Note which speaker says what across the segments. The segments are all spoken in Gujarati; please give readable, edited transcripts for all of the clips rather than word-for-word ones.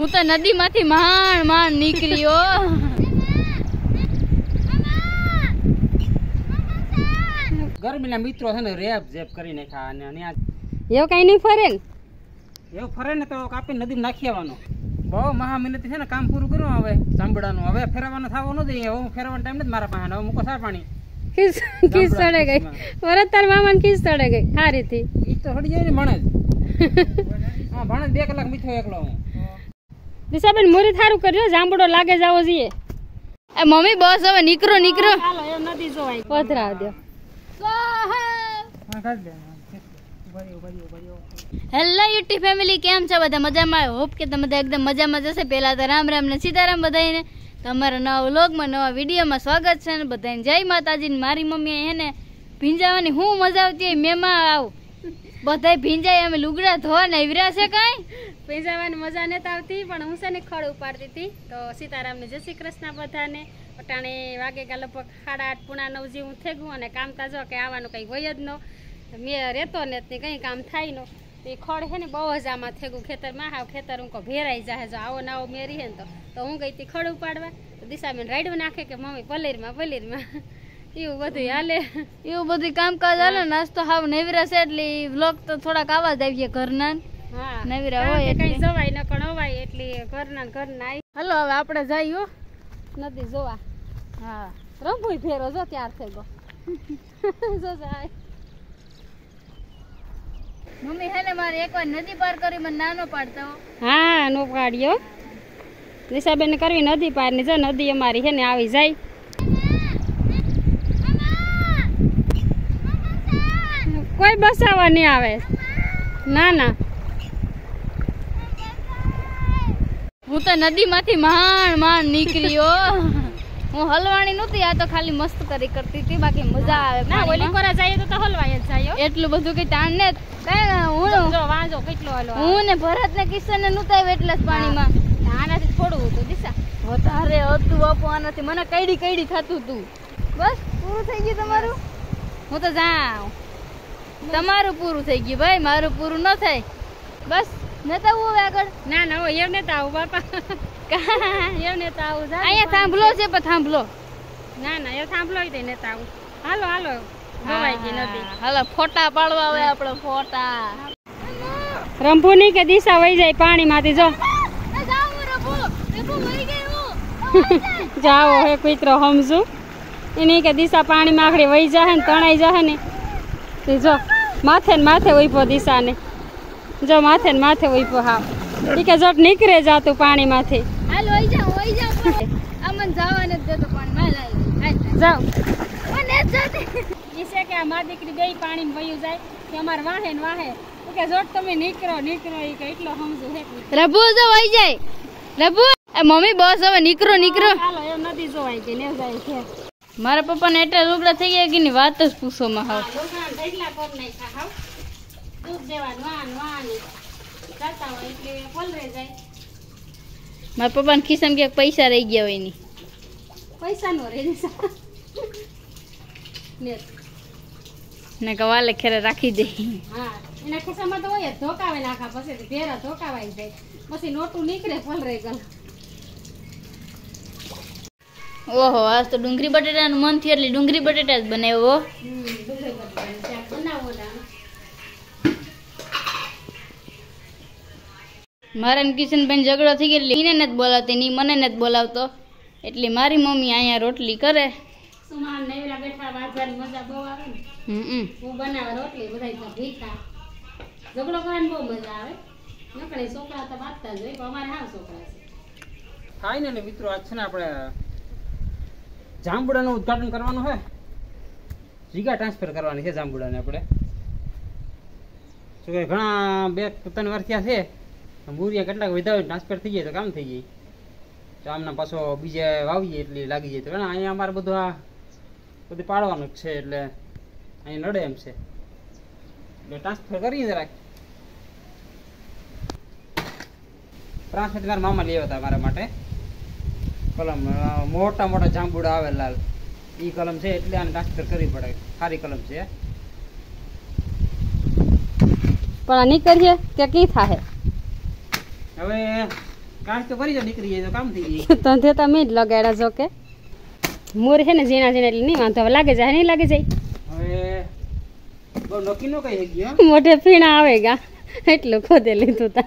Speaker 1: હું તો નદી માંથી માંડ નીકળ્યો.
Speaker 2: ગરમીના મિત્રો છે ને રેપ જેપ કરી નાખ્યા અને
Speaker 1: એવું કઈ નહીં ફરે ને
Speaker 2: એવું ફરે ને તો કાપી નદીમાં નાખી આવવાનો. બહુ મહા મહેનત છે ને કામ પૂરું કર્યું. હવે જાંબુડાનું હવે ફેરવાનો થવો નથી. હું ફેરવાનો ટાઈમ નથી મારા પાસે. હવે મૂકો સાર પાણી
Speaker 1: કિસ ચડે ગઈ વરત તાર મામાને કિસ ચડે ગઈ હારી થી.
Speaker 2: ઈ તો હડી જાય ને ભણે હા ભણે 2 કલાક મીઠો એકલો હું.
Speaker 1: દિશાબેન મોરી થારું કરજો જાંબુડો લાગે જાવો જોઈએ. એ મમ્મી બસ હવે નીકળો
Speaker 3: ચાલો એમ નથી જોવાય
Speaker 1: પધરા દો. હેલો યુટ્યુબ ફેમિલી, કેમ છો બધા? મજામાં? હોપ કે તમે બધા એકદમ મજામાં જશે. પહેલા તો રામ રામ ને સીતારામ બધાને. તમારા નવા વ્લોગમાં નવા વિડીયોમાં સ્વાગત છે ને બધાને જય માતાજી. મારી મમ્મી એને ભીંજાવાની હું મજા આવતી હોય મેમાં આવ બધા ભીંજાય. અમે લુગડા ધોવા ને વિરા છે કાંઈ
Speaker 3: ભીંજાવાની મજા નથી આવતી, પણ હું છે ને ખડ ઉપાડતી હતી. તો સીતારામને જય શ્રી કૃષ્ણ બધાને. અટાણે વાગે ગા લગભગ 8:30 પોણા 9 જેવું થઈ ગયું અને કામ તાજો કે આવવાનું કંઈ હોય જ ન મેં રહેતો ને કંઈ કામ થાય ન. તો એ ખડ છે ને બહુ જ આમાં થઈ ગયું ખેતરમાં. હાવ ખેતર હું ભેરાઈ જાય જો આવો નાવો મેરી હે ને તો હું ગઈ હતી ખડ ઉપાડવા. તો દિશાબેન રાઈડું નાખે કે મમ્મી પલેરમાં એવું બધું હાલે.
Speaker 1: એવું બધું કામકાજ હાલે. નાસ્તો હાવ નેવરા છે એટલે વ્લોગ તો થોડાક આવા જ આવીએ ઘરના.
Speaker 3: હા
Speaker 1: નેવરા હોય
Speaker 3: કઈ જવાય ન પણ અવાય એટલે ઘરના
Speaker 1: હાલો હવે આપણે જઈએ
Speaker 3: નદી જોવા.
Speaker 1: હા
Speaker 3: રંભુય ફેરો જો ત્યાર થઈ ગયો જો જાય.
Speaker 1: મમ્મી હે ને મારે એકવાર નદી પાર કરી મને નાનો પાડતા.
Speaker 3: હા નો પાડ્યો. દિશાબેન કરવી નદી પાર ને જો નદી અમારી છે ને આવી જાય. કોઈ બસાવા નહીં આવે. ના ના
Speaker 1: હું તો નદી માંથી માંડ નીકળ્યો. હું હલવાણી નહોતી, આ તો ખાલી મસ્ત કરતી હતી. બાકી મજા આવે.
Speaker 3: ના ઓલી પર જઈએ તો હલવાય જ જાય.
Speaker 1: એટલું બધું કઈ તાણ ને હું
Speaker 3: વાંજો કેટલો હલો.
Speaker 1: હું ને ભરત ને કિશન ને નહોતા આવ્યા એટલે જ પાણીમાં.
Speaker 3: આનાથી થોડું હતું દિશા.
Speaker 1: વધારે હતું બાપુ આનાથી. મને કઈડી થતું હતું. બસ પૂરું થઈ ગયું તમારું. હું તો જાઉં. તમારું પૂરું થઈ ગયું ભાઈ, મારું પૂરું ન થાય. બસ નતા આવું હવે આગળ.
Speaker 3: ના ના એમ નતા આવું બાપા. એમ નતા આવું.
Speaker 1: અહીંયા થાંભલો છે પણ થાંભલો.
Speaker 3: ના ના એ થાંભલો હોય તો નતા આવું. હાલો હાલો ગવાઈ ગઈ નદી.
Speaker 1: હાલો ફોટા પાડવા આવે આપણે ફોટા.
Speaker 3: રંભુ ની કે દિશા વહી જાય પાણી માંથી જો. જાઓ હે કુતરો સમજુ એની કે દિશા પાણી માં આખડી વહી જાય ને તણાઈ જાય ને. જો માથે ને માથે ઉભો દિશા ને જો માથે ને માથે ઉભો. હા ઈ કે જટ નીકળે જાતું પાણી માંથી.
Speaker 1: હાલ વહી જાવ અમન જવા નથી દેતો પાણી માં.
Speaker 3: જાવ
Speaker 1: મને જતી
Speaker 3: ઈ છે કે આ મા દીકરી બે પાણી માં વયું જાય કે અમાર વાહે ને વાહે કે જોટ તમે નીકળો ઈ કે એટલો સમજુ હે.
Speaker 1: રબુ જો વહી જાય રબુ. એ મમ્મી બસ હવે નીકળો.
Speaker 3: હાલો એમ નથી જોવાય કે ને જાય છે.
Speaker 1: મારા પપ્પા ને એટલે લુગડા થઈ ગયા કે ની વાત જ પૂછો માં. હાવ
Speaker 3: દૂધ દેવાનું વાન કરતા હોય એટલે પલરે જાય.
Speaker 1: મારા પપ્પા ને ખિસ્સામાં ક્યાંક પૈસા રહી ગયા હોય ની.
Speaker 3: પૈસા નો રે
Speaker 1: ને કવાલે ખેરે રાખી દે.
Speaker 3: હા એના ખિસ્સામાં તો હોય ધોકાવે નાખા પછી ભેરા ધોકાવાઈ જાય પછી નોટું નીકળે પલરે ગલ.
Speaker 1: ઓહો આજ તો ડુંગળી બટેટાનું મન થયું એટલે ડુંગળી બટેટા જ બનાવ્યો. મારા કિશનબેન ઝઘડો થઈ ગયો એટલે એને નથી બોલાવતી ની મને નથી બોલાવતો. એટલે મારી મમ્મી અહીંયા રોટલી કરે.
Speaker 3: સુમાન નેવલા બેઠા વાજવાની મજા બહુ આવે ને. હું બનાવે રોટલી બધા ભીખા ઝઘડો કરવાની બહુ મજા આવે. નકળે છોકરા તો વાંચતા જ હોય પણ અમારે હાવ છોકરા છે.
Speaker 2: થાય ને મિત્રો આજ છે ને આપણે જાંબુડાનું ઉદ્ઘાટન કરવાનું છે. જગ્યા ટ્રાન્સફર કરવાની છે જાંબુડાને આપણે. શું કે ઘણા 2-3 વર્ષ થયા છે. મૂરિયા કેટલાક વધારે ટ્રાન્સફર થઈ જાય તો કામ થઈ જાય. તો આમના પાછો બીજે વાવીએ એટલે લાગી જાય. તો અહીંયા અમારે બધું આ બધું પાડવાનું જ છે એટલે અહીંયા નડે એમ છે એટલે ટ્રાન્સફર કરીએ જરાક. ટ્રાન્સફર મારા મામા લેવા હતા મારા માટે કલમ. મોટા જાંબુડા આવે લાલ એ કલમ છે એટલે આને ટ્રાન્સફર કરવી પડે. સારી કલમ છે
Speaker 3: પણ નીકળીએ કે કી થાય.
Speaker 2: હવે કાચ તો ભરી જાય, નીકળી જાય તો કામ થઈ જાય.
Speaker 3: તો દેતા મેં જ લગાડ્યા જો કે મોર છે ને ઝીણા ઝીણા એટલે નહીં વાંધો હવે લાગે જાય નહીં લાગે જાય
Speaker 2: હવે બહુ નક્કી નો કઈ ગયો.
Speaker 3: મોઢે ફીણા આવે ગા એટલું ખોદે લીધું તા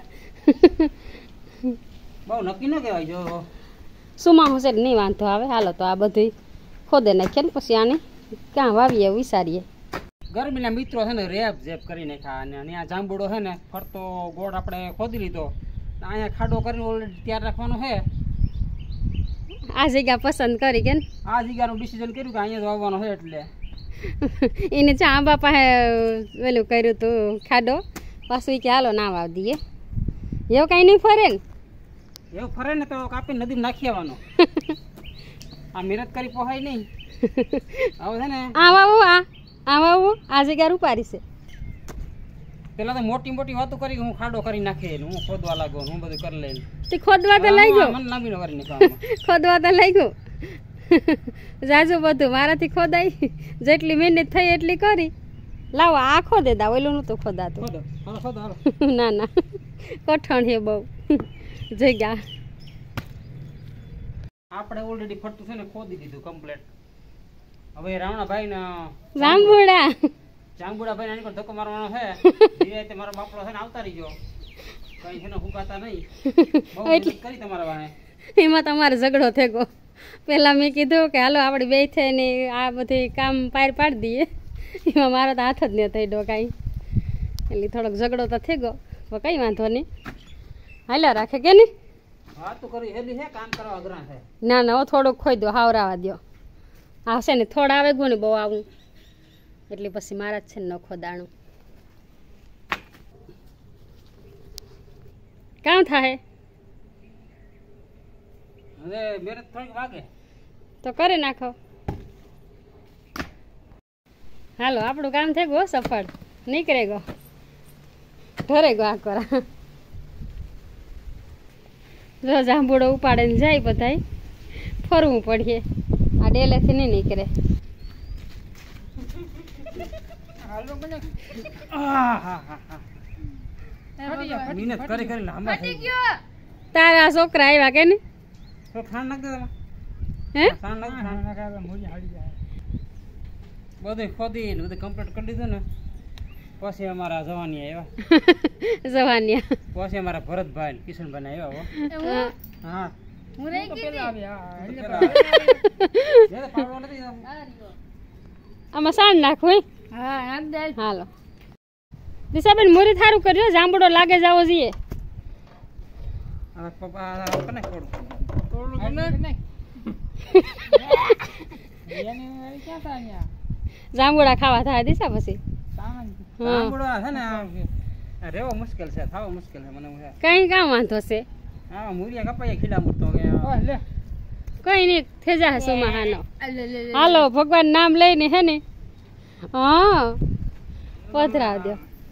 Speaker 2: બહુ નક્કી નો કહેવાય. જો
Speaker 3: સુમા હશે નહીં વાંધો આવે. હાલો તો આ બધી ખોદે નાખીએ ને પછી આને ક્યાં વાવીએ વિચારીએ.
Speaker 2: ગરમીના મિત્રો છે ને રેપ ઝેપ કરી નાખ્યા અને અહીંયા જાંબુડો છે ને ફરતો ગોળ આપણે ખોદી લીધો. અહીંયા ખાડો કરીને ઓલરેડી તૈયાર રાખવાનો છે.
Speaker 3: આ જગ્યા પસંદ કરી કે ને
Speaker 2: આ જગ્યાનું ડિસિઝન કર્યું કે અહીંયા જ વાવવાનો છે એટલે
Speaker 3: એને ચા આંબા પાસે પેલું કર્યું હતું ખાડો પાછું કે હાલો ના વાવ દઈએ એવું કાંઈ નહીં ફરે ને
Speaker 2: એવું ફરે ને તો કાપીને નદીમાં નાખી આવવાનો. આ મહેનત કરી પોહાય નહીં. હવે છે ને
Speaker 3: આ વાવું આ વાવું આ જગ્યા રૂપારી છે.
Speaker 2: પેલા તો મોટી મોટી વાતો કરી હું ખાડો કરી નાખે ને હું ખોદવા લાગો ને હું બધું કરી લઈને
Speaker 3: તે ખોદવા તો લઈ ગયો
Speaker 2: મને લાંબી નો કરી નાખવામાં.
Speaker 3: ખોદવા તો લઈ ગયો જાજુ બધું મારાથી ખોદાય જેટલી મહેનત થઈ એટલી કરી. લાવો આ ખોદે દા ઓલું નતું ખોદાતું.
Speaker 2: ખોદો હાલો ખોદો હાલો.
Speaker 3: ના ના કઠણ છે બહુ જગ્યા.
Speaker 2: આપણે ઓલરેડી ફરતું છે ને ખોદી દીધું કમ્પ્લીટ. હવે રાવણાભાઈ ને
Speaker 3: જાંબુડા
Speaker 2: જાંબુડાભાઈ આની પર ધક્કો મારવાનો છે. ધીરે ધીરે મારો બાપડો છે ને આવતા રહીજો. કઈ છે ને હુકાતા નહીં. બહુ મહેનત કરી તમારા વાહે.
Speaker 3: એમાં તમારો ઝઘડો થયો. પહેલાં મેં કીધું કે હાલો આપણે બે થઈને આ બધી કામ પાર પાડી દઈએ. એમાં મારો તો હાથ જ નહીં થઈ ગયો કાંઈ એટલે થોડોક ઝઘડો તો થઈ ગયો. પણ કંઈ વાંધો નહીં હાલ્યા રાખે કે નહીં.
Speaker 2: વાતું કરી હેલી છે કામ કરવા અઘરા છે.
Speaker 3: ના ના થોડુંક ખોઈ દો હાવરાવા દો. આવશે ને થોડા આવે ગયું ને બહુ આવું એટલે પછી મારા જ છે ને ન ખોદાણું કામ થાય.
Speaker 2: હવે મહેનત થોડીક વાગે
Speaker 3: તો કરી નાખો. હાલો આપણું કામ થઈ ગયું સફળ નીકળે ગયો ઘરે ગયો આ કરા. જો જાંબુડો ઉપાડે ને જાય બધાય ફરવું પડીએ. આ ડેલેથી નહીં નીકળે.
Speaker 2: મહેનત કરી કરી લાંબા થઈ ગયા.
Speaker 3: તારા છોકરા આવ્યા કે ને
Speaker 2: તો ખાંડ નાખ દે તમે.
Speaker 3: હે
Speaker 2: ખાંડ નાખ મોજી હાડી જાય. બધું ખોદી ને બધું કમ્પ્લીટ કરી દીધું ને પછી અમારા જવાની આવ્યા.
Speaker 3: જવાનિયા
Speaker 2: પછી અમારા ભરતભાઈ ને કિશનભાઈ આવ્યા. હા
Speaker 1: હું રહી ગઈ
Speaker 3: આમાં સાંજ નાખું હે.
Speaker 1: હા નાખ દે.
Speaker 3: હાલો દિશાબેન મોરી થારું કરજો જાંબુડો લાગે જાવો જોઈએ.
Speaker 2: હવે પપ્પા કને ખોડું
Speaker 3: જાંબુડા ખાવા થાય દિશા પછી
Speaker 2: જાંબુડા છે ને રેવો મુશ્કેલ છે, થાવો મુશ્કેલ છે મને.
Speaker 3: કઈ કામ વાંધો છે.
Speaker 2: હા મૂરિયા કપાઈ ખીડા મૂરતો કે
Speaker 3: કઈ નહીં થઈ જાય સોમાહાનો. હાલો ભગવાન નામ લઈને હે ને હા પધરાવ દો.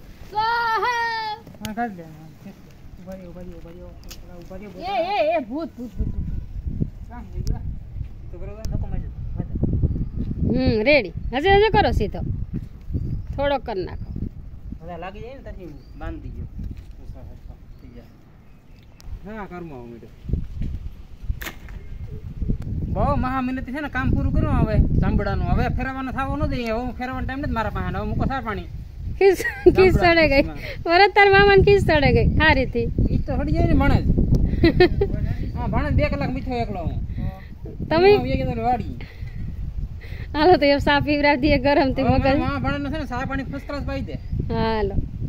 Speaker 1: એ ભૂત ભૂત ભૂત
Speaker 3: રેડી હજે હજે કરો સીધો થોડો કરી નાખો.
Speaker 2: બધા લાગી જાય ને પછી બાંધી ગયો. હા કર્મ બહુ મહા મહેનત છે ને કામ પૂરું કર્યું. હવે ચાંબડાનું હવે ફેરવાનો થવો નથી. હું ફેરવાનો ટાઈમ નથી મારા પાસે. હવે મૂકો સાર પાણી
Speaker 3: ખીસ ચડે ગઈ વરત તાર મામાને ખીસ ચડે ગઈ હારી થી.
Speaker 2: ઈ તો હડી જાય ને ભણે જ. હા ભણે 2 કલાક મીઠો એકલો હું.
Speaker 3: તમે
Speaker 2: વાડી
Speaker 3: હાલો તો એ સા પીવરાવ દઈએ ગરમ થી મગજ.
Speaker 2: હા ભણે છે ને સા પાણી ફર્સ્ટ ક્લાસ પાઈ દે.
Speaker 3: હાલો